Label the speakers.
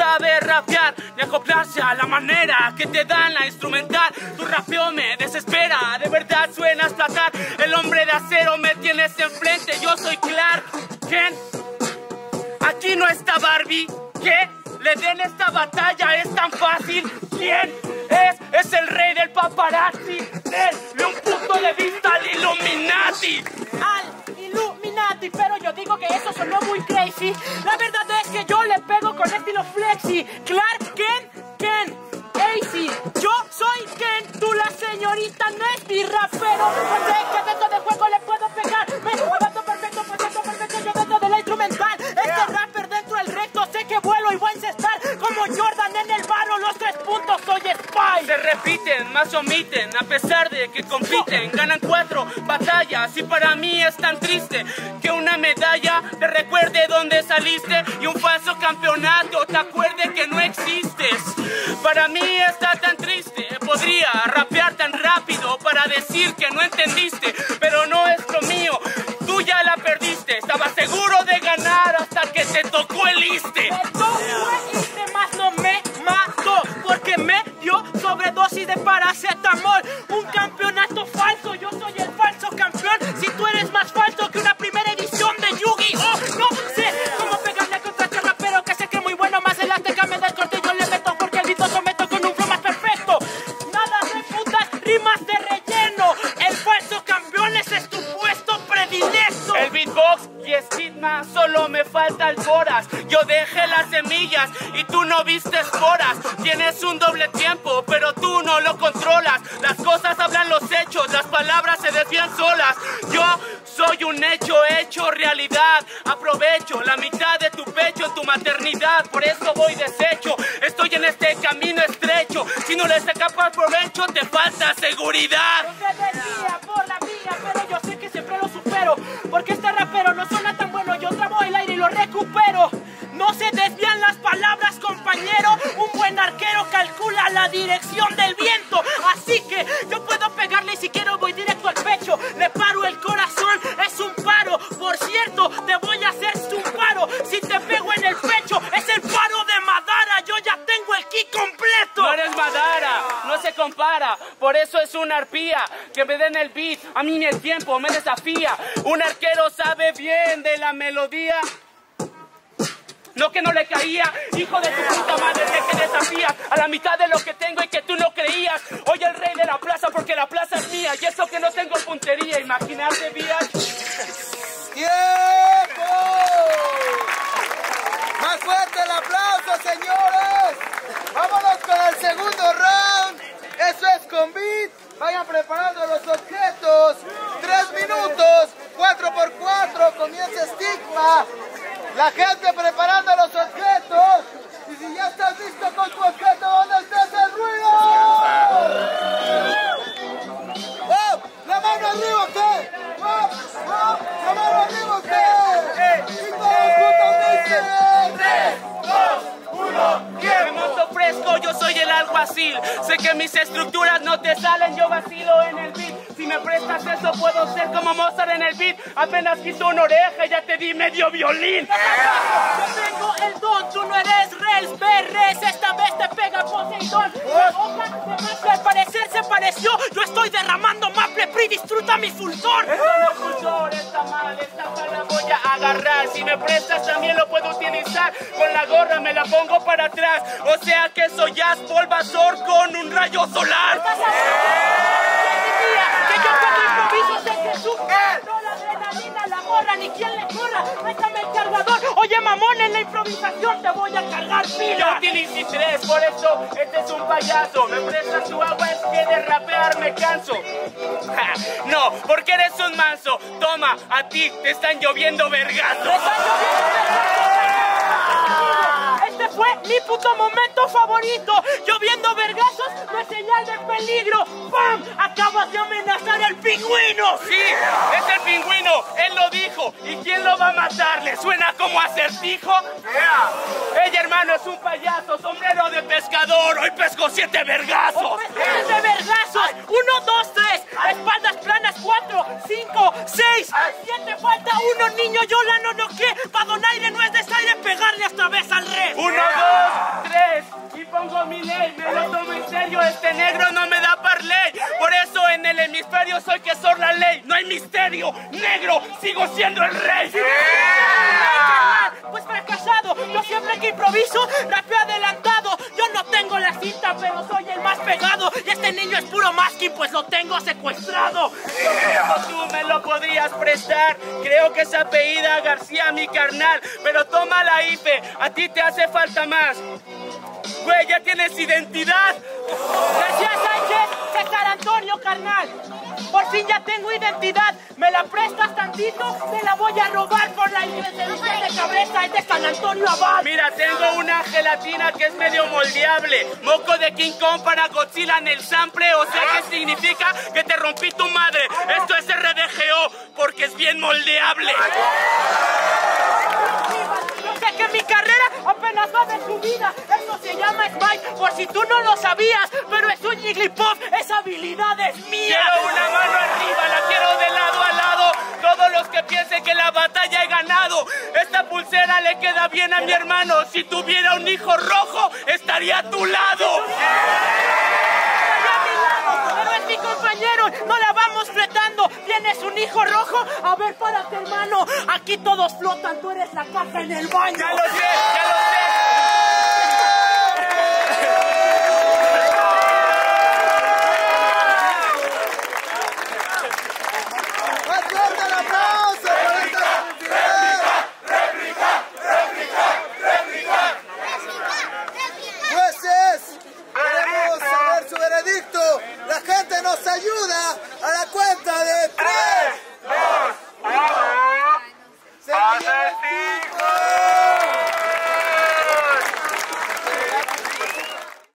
Speaker 1: sabe rapear ni acoplarse a la manera que te dan la instrumental. Tu rapeo me desespera, de verdad suenas platar. El hombre de acero me tienes enfrente, yo soy Clark Kent. Aquí no está Barbie, ¿qué? Le den esta batalla, es tan fácil. ¿Quién es? Es el rey del paparazzi. Denle un punto de vista al Illuminati.
Speaker 2: Al Illuminati, pero yo digo que eso sonó muy crazy. La verdad es que yo le pego con estilo flexi. Clark Kent, AC. Yo soy Ken, tú la señorita no es mi rapero. No sé qué dentro del juego le puedo pegar. Me adapto perfecto, yo dentro de la instrumental. Este rapper dentro del recto, sé que vuelo y voy a encestar. Como Jordan en el barro, los 3 puntos, soy Spy.
Speaker 1: Se repiten, más omiten, a pesar de que compiten. Ganan 4 batallas y para mí es tan triste que una medalla te recuerde dónde saliste y un falso campeonato te acuerde que no existes. Para mí está tan triste, podría rapear tan rápido para decir que no entendiste, pero no es lo mío, tú ya la perdiste. Estaba seguro de ganar hasta que te tocó el iste.
Speaker 2: Más no me mató porque me dio sobredosis de paracetamol. Un campeonato falso, yo soy el falso campeón. Si tú eres más falso que una primera edición de Yu-Gi-Oh, no sé cómo pegarle contra este rapero que sé que es muy bueno. Más elástica me da el corte y yo le meto porque el beat someto con un flow más perfecto. Nada de putas rimas de relleno. El falso campeón ese es tu puesto predilecto.
Speaker 1: El beatbox y estigma, solo me falta el boras. Yo dejé las semillas y tú no viste esporas. Tienes un doble tiempo, pero tú no lo controlas. Las cosas hablan los hechos, las palabras se desvían solas. Yo soy un hecho realidad. Aprovecho la mitad de tu pecho en tu maternidad, por eso voy deshecho. Estoy en este camino estrecho, si no le sacas provecho te falta seguridad.
Speaker 2: No se desvía por la mía, pero yo sé que siempre lo supero. Porque este rapero no suena tan bueno, yo trabo el aire y lo recupero. No se desvían las palabras, compañero. Un buen arquero calcula la dirección del viento. Así que yo puedo pegarle y si quiero voy directo al pecho. Le paro el corazón, es un paro. Por cierto, te voy a hacer un paro. Si te pego en el pecho, es el paro de Madara. Yo ya tengo el ki completo.
Speaker 1: No eres Madara, no se compara. Por eso es una arpía. Que me den el beat, a mí ni el tiempo me desafía. Un arquero sabe bien de la melodía. No que no le caía, hijo de tu puta madre, de que desafías a la mitad de lo que tengo y que tú no creías. Hoy el rey de la plaza porque la plaza es mía y eso que no tengo puntería, imaginarte vías.
Speaker 3: ¡Tiempo! ¡Más fuerte el aplauso, señores! ¡Vámonos con el segundo round! ¡Eso es con beat! Vayan preparando los objetos. 3 minutos, 4x4, comienza Estigma. La gente preparando los objetos. Y si ya estás listo con tu objeto, ¿dónde está ese ruido? ¡Oh! ¡La mano arriba usted! ¡Oh! ¡Oh! ¡La mano arriba usted! ¡Y todos juntos dicen!
Speaker 1: 3, 2, 1, me monto fresco, yo soy el alguacil. Sé que mis estructuras no te salen, yo vacilo en el beat. Si me prestas eso puedo ser como Mozart en el beat. Apenas quito una oreja y ya te di medio violín.
Speaker 2: Yo tengo el don, tú no eres Rels Berres. Esta vez te pega Poseidón. La hoja de Maple al parecer se pareció. Yo estoy derramando Maple Pri, disfruta mi fulgor.
Speaker 1: Esto no es fulgor, está mal, esta la voy a agarrar. Si me prestas también lo puedo utilizar. Con la gorra me la pongo para atrás. O sea que soy Bulbasaur con un rayo solar.
Speaker 2: Que yo cuando improviso sé que tú no la adrenalina, la gorra, ni quien le corra. Déjame el cargador. Oye, mamón, en la improvisación te voy a cargar pila.
Speaker 1: Yo utilicé 3, por eso este es un payaso. Me prestas tu agua, es que de rapear me canso. Ja, no, porque eres un manso. Toma, a ti te están lloviendo vergazos.
Speaker 2: Este fue mi puto momento favorito. Lloviendo vergazos no es señal de peligro. ¡Pam! Acabas de amenazar al pingüino.
Speaker 1: Sí, es el pingüino, él lo dijo. ¿Y quién lo va a matar? ¿Le suena como acertijo? Ella, hermano, es un payaso, sombrero de pescador. Hoy pesco 7 vergazos.
Speaker 2: 7 vergazos. 1, 2, 3. Espaldas planas. 4, 5, 6, 7. Falta uno, niño. Yo la no noqué. Pa' donaire no es desaire pegarle esta vez al rey.
Speaker 1: 1, pongo mi ley, me lo tomo en serio, este negro no me da parley. Por eso en el hemisferio soy que soy la ley. No hay misterio, negro, sigo siendo el rey.
Speaker 2: Pues fracasado, yo siempre que improviso, rapeo adelantado. Yo no tengo la cinta, pero soy el más pegado. Y este niño es puro masking, pues lo tengo secuestrado.
Speaker 1: Tú me lo podrías prestar. Creo que se apellida García, mi carnal. Pero toma la IFE, a ti te hace falta más. Güey, ya tienes identidad.
Speaker 2: García Sánchez, César Antonio, carnal. Por fin ya tengo identidad. ¿Me la prestas tantito? Te la voy a robar por la iglesia de cabeza. Es de San Antonio Abad.
Speaker 1: Mira, tengo una gelatina que es medio moldeable. Moco de King Kong para Godzilla en el sample. O sea, ¿qué significa? Que te rompí tu madre. Esto es RDGO porque es bien moldeable.
Speaker 2: Yo sé que mi carrera apenas va de subida. Esto se llama Smite, por si tú no lo sabías. Pero es un Jigglypuff, esa habilidad es mía.
Speaker 1: Quiero una mano arriba, la quiero de lado a lado. Todos los que piensen que la batalla he ganado. Esta pulsera le queda bien a mi hermano. Si tuviera un hijo rojo, estaría a tu lado.
Speaker 2: Pero es mi compañero, no la vamos fletando. ¿Tienes un hijo rojo? A ver, párate, hermano. Aquí todos flotan, tú eres la caja en el baño.
Speaker 1: Ya lo sé,